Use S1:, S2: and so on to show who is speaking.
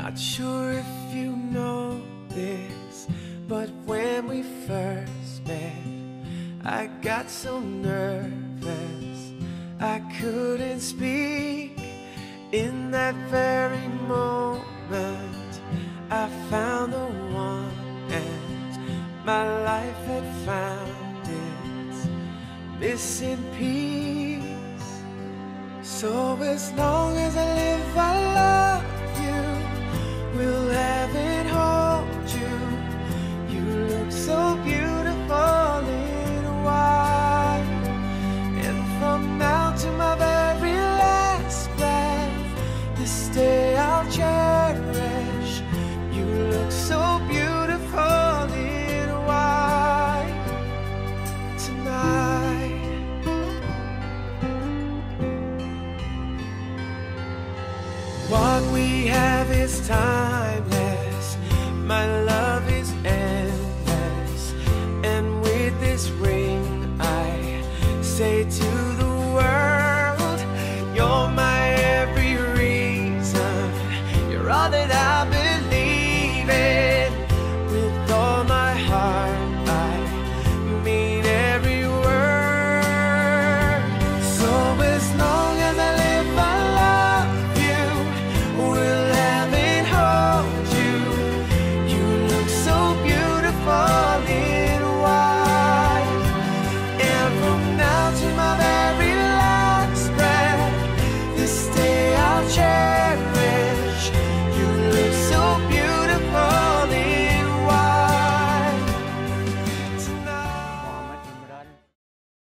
S1: Not sure if you know this, but when we first met, I got so nervous I couldn't speak. In that very moment, I found the one, and my life had found its missing piece. So as long as I live, I love you, will have and hold you. You look so beautiful in white, and from now to my very last breath, this day I'll cherish. You look so beautiful in white tonight. What we have is timeless, my love.